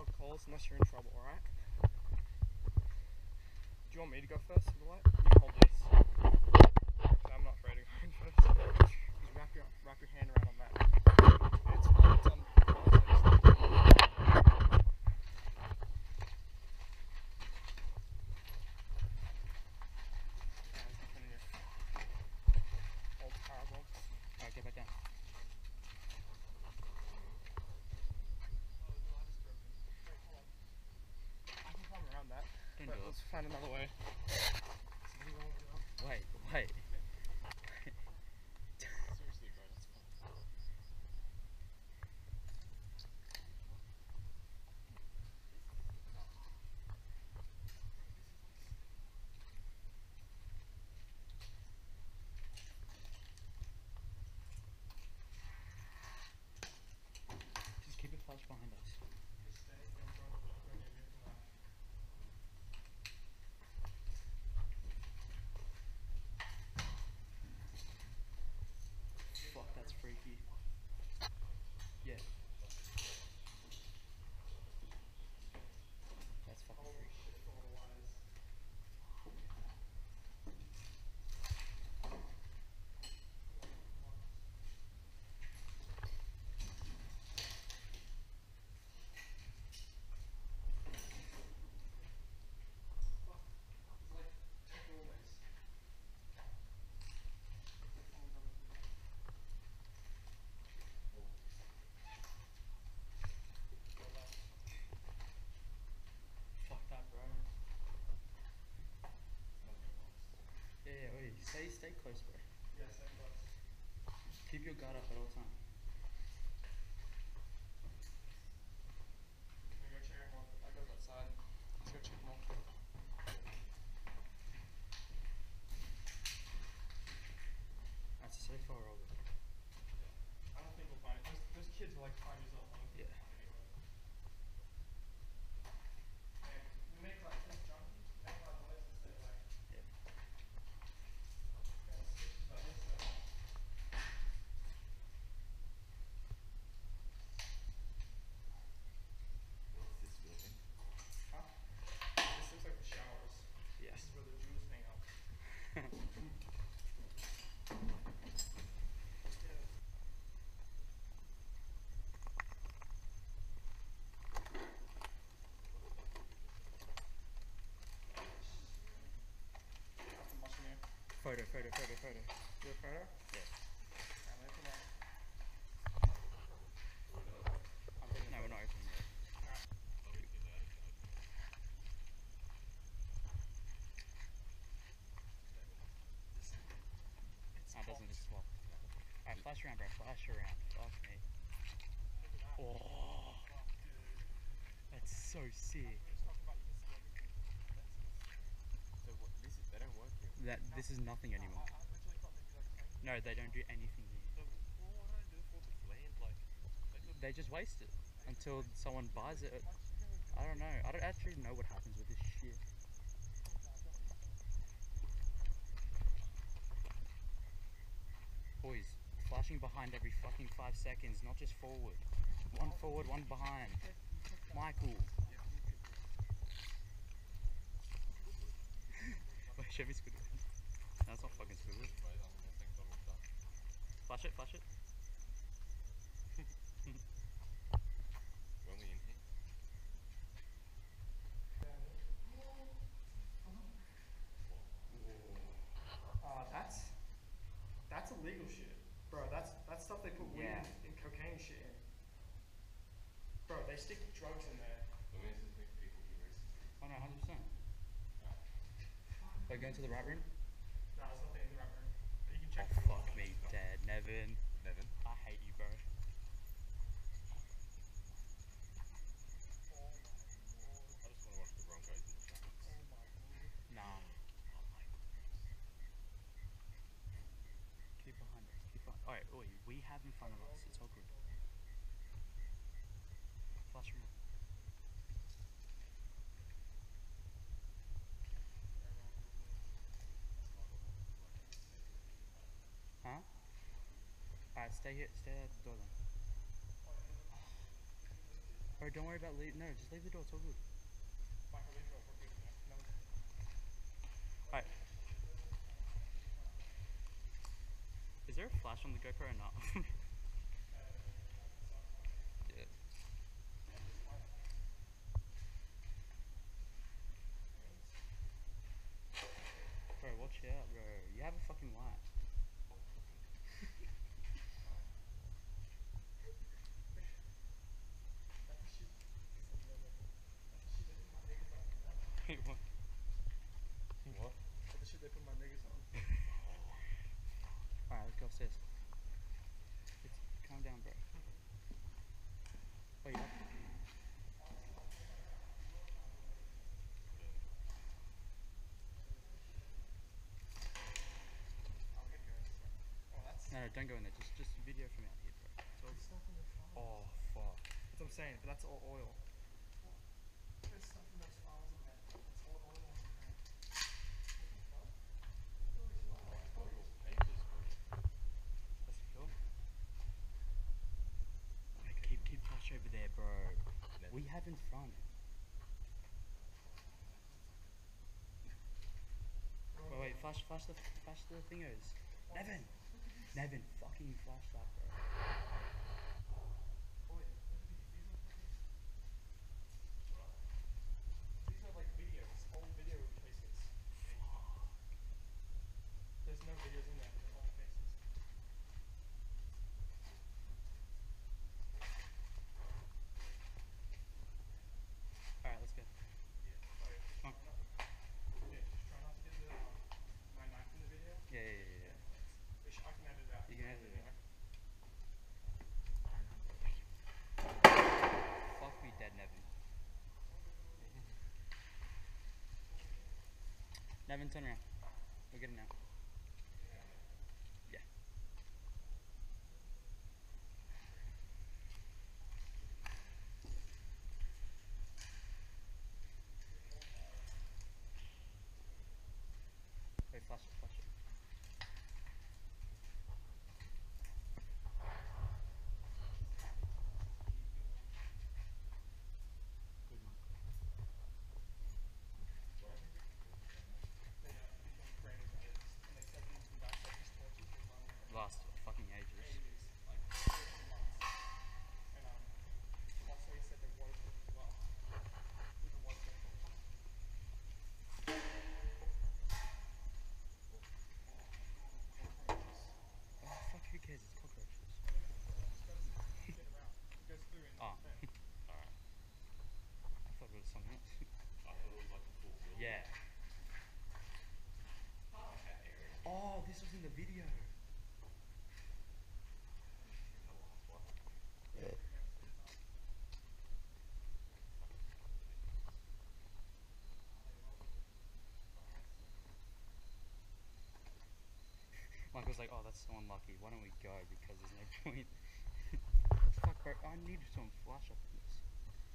dog calls unless you're in trouble, alright? Do you want me to go first for the light? You hold this. I'm not afraid of going first. Just wrap your hand around on that. It's fine, it's on. Old power box. Alright, get back down. I can climb around that. But let's find another way. Wait. Seriously, bro, that's fun. Just keep it flush behind us. Fuck, that's freaky. Yeah. That's fucking freaky. Fuck that, bro. Yeah, wait. Stay close, bro. Yeah, stay close. Keep your guard up at all times. Can we go check him off? I goes outside. Let's go check him off. That's a safe far over. I don't think we'll find it. Those kids are like 5 years old. I don't think Yeah. we'll find anywhere. Okay, we make like this jump, make our noise and stay away. Yeah. Yeah, it's about this side. What's this building? Huh? This looks like the showers. Yeah. This is where the Jews hang out. Nothing much in here. Photo. Do a photo? Yeah. Alright, let me come out. No, we're not opening it. Alright. It doesn't just swap. Alright, flash around, bro. Flash around. Fuck me. Oh, that's so sick. So what, they don't work here? This is nothing anymore. No, they don't do anything here. So what do I do for this land? Like, They just waste it until someone buys it. I don't know. I don't actually know what happens with this shit. Boys, flashing behind every fucking 5 seconds, not just forward. One forward, one behind. Michael. Wait, Chevy's good. That's not fucking Squidward. Flash it. We're only in here. That's illegal shit. Bro, that's stuff they put weed Yeah. and cocaine shit in. Bro, they stick drugs in there. The means to make people be racist. Oh no, 100%. We're going to the rat room? No, there's nothing in the right room. You can check. Oh, fuck me, dead. Nevin. Nevin? I hate you, bro. I just want to watch the Broncos and the Giants. Nah. Keep behind us. Alright, we have in front of us. It's all good. Flash room. Huh? Alright, stay here. Stay at the door then. Bro, don't worry about no, just leave the door, it's all good. Michael, leave it. We're good. No. Alright. Is there a flash on the GoPro or not? Yeah. Bro, watch out, bro. You have a fucking light. Wait, what? What? That's the shit they put my niggas on. Alright, let's go upstairs. Calm down, bro. Oh, yeah. No, don't go in there. Just video from out here, bro. It's all good. Oh, fuck. That's what I'm saying, but that's all oil. There's stuff in those files in there. That's all oil on there. That's cool. Keep flash over there, bro. We have in front. Wait, flash the thingos. Nevin, fucking flash that, bro. These are like videos, old video traces. There's no videos in there, they're all faces. Alright, let's go. Come on. Yeah, just try not to get my knife in the video. Yeah. I can edit it out. You can edit it out. Fuck me dead, Nevin. Nevin, turn around. We'll get it now. Yeah. Wait, flash it. Good one. Last fucking ages. Also he said they're waterproof as well. Even waterproof. Oh, fuck, who cares? It's cockroaches. Get around. It goes through and Oh. there. Alright. I thought it was something else. I thought it was like a full build. Yeah. Oh, this was in the video. Michael's like, oh, that's so unlucky. Why don't we go? Because there's no point. Fuck, bro. I need some flash up in this.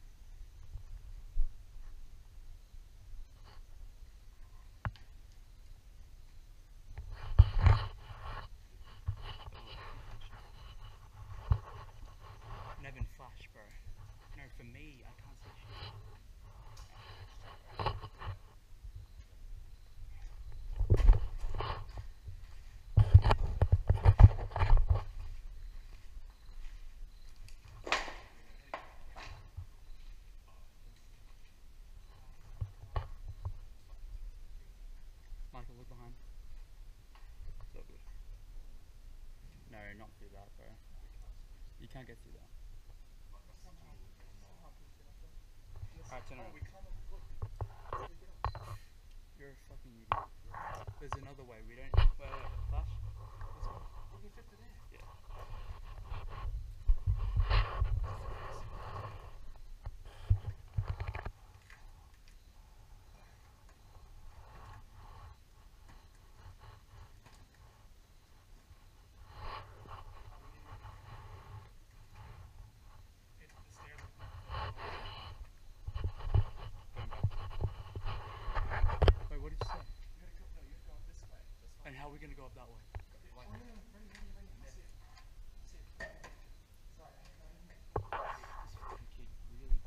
Nevin, flash, bro. No, for me, I can't see shit. Michael, look behind. So good. No, not through that, bro. You can't get through that. Alright, turn around. You're a fucking idiot. There's another way. We don't. Wait, flash. We can fit it in. Yeah. Wait, what did you say? You're going this way. And how are we gonna go up that way? This fucking kid really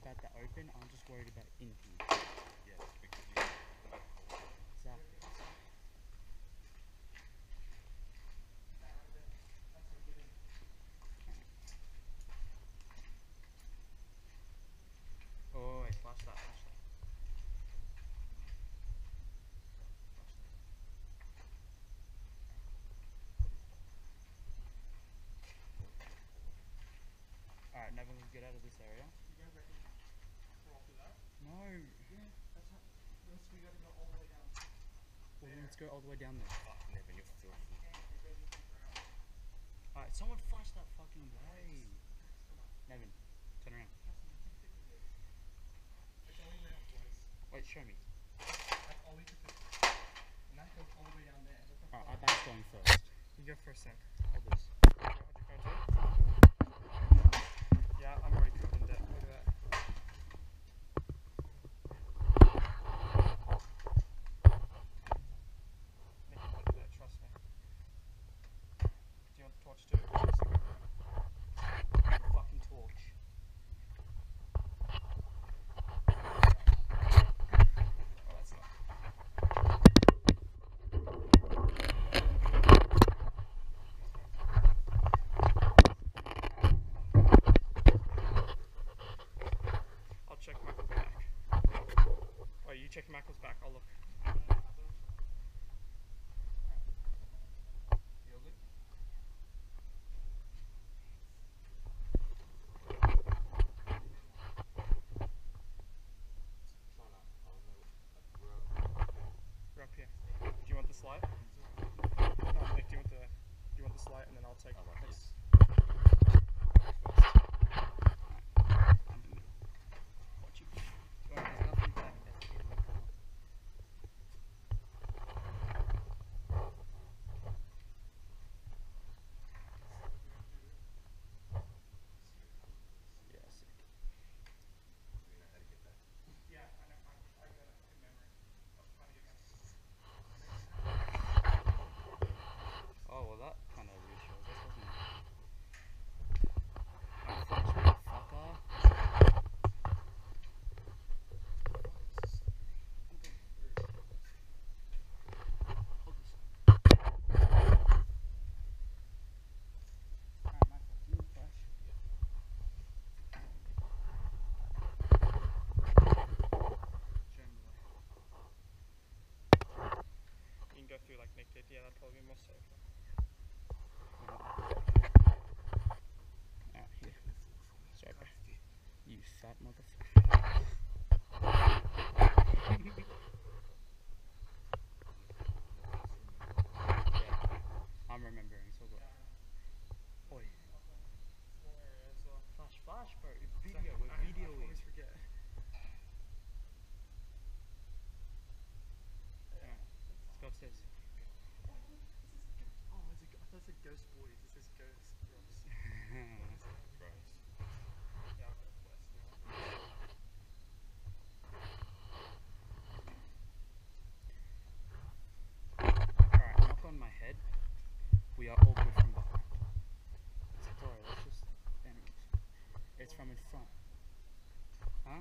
about the open, I'm just worried about in here. Yes, because you Exactly. Oh, wait, flash that, flash that. Alright, Nevin, let's get out of this area. You guys ready to roll through that? No! Yeah, that's how. Unless we gotta go all the way down. Well, then let's go all the way down there. fuck Nevin, you're filthy. Alright, someone flash that fucking way. Nevin, turn around. It's only way up twice. Wait, show me. That's all we could fit. And that goes all the way down there. Alright, our bag's going first. You go first, Sam. Hold this. Hold your phone too. Yeah, I'm already covered in debt. Look at that. Nick can do that, trust me. Do you want the torch too? Fucking torch. Oh, that's not. I'll check Michael's back. Oh, you check Michael's back. I'll look. Feel good? We're up here. Do you want the slide? No, Nick, do you want the slide, and then I'll take this. Watch you. Alright, there's nothing back there. Yeah, sick. Yeah, I know. I got it in memory. I was trying to get back. Oh, well that kind of reassures us, doesn't it? Unfortunate fucker. Hold this. Alright, Michael, do you flash? Show me the way. You can go through like Nick did. Yeah, that'd probably be more safer. Alright, here. Sorry, bro. You fat motherfucker. Yeah, I'm remembering, so good. Oi. Flash, flash, bro. Video, we're I videoing. always forget. Alright, let's go upstairs. Oh, I thought it said ghost boys. It says ghost girls. Gross. Yeah, I'll go west now. Alright, knock on my head. We are all good from behind. Sorry, let's just enemies. It's from in front. Huh?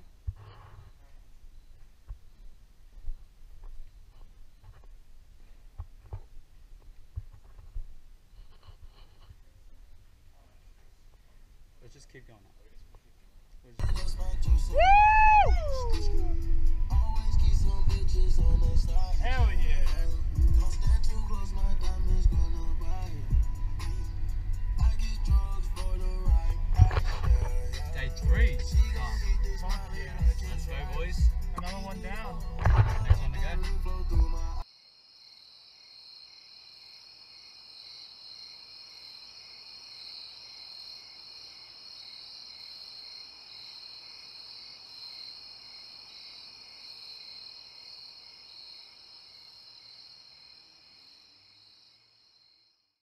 Let's just keep going up. Let's just...